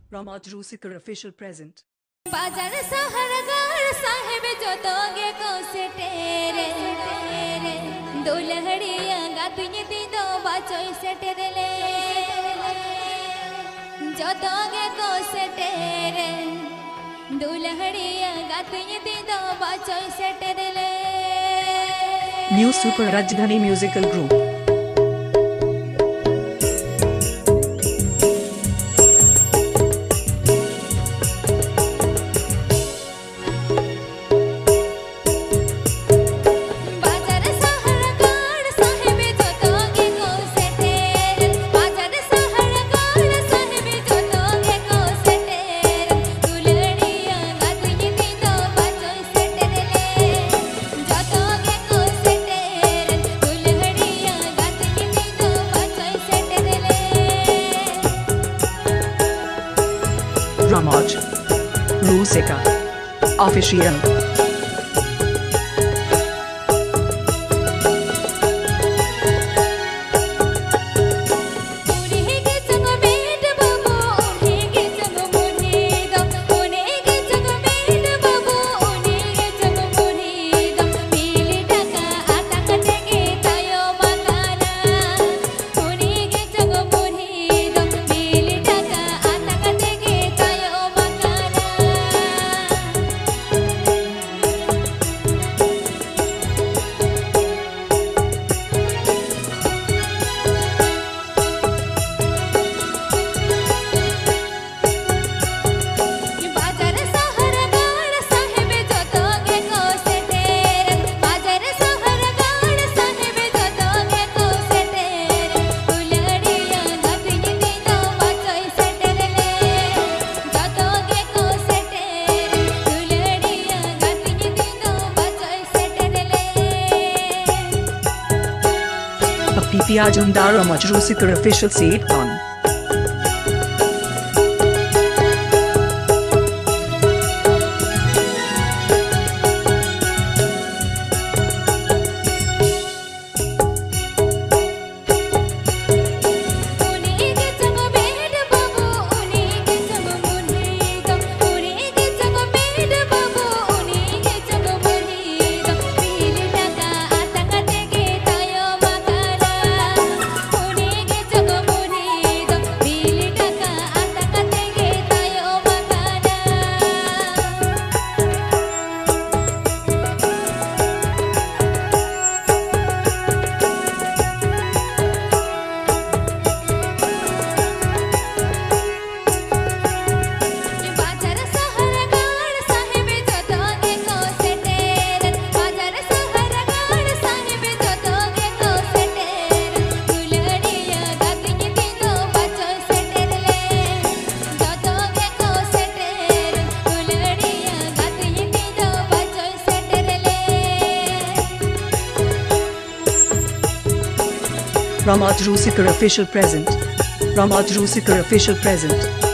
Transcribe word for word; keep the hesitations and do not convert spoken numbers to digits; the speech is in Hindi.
Ramaj Rusikar official present. बाजार सहरगार साहेब जो दोगे को से तेरे दुल्हड़िया गातुनी दी दो बाचोई से तेरे जो दोगे को से तेरे दुल्हड़िया गातुनी दी दो बाचोई से तेरे New Super Rajdhani Musical Group. Ramaj Rusikar official. P P Ajumdar Ramaj Rusikar official seat on. Ramaj Rusikar official present. Ramaj Rusikar official present.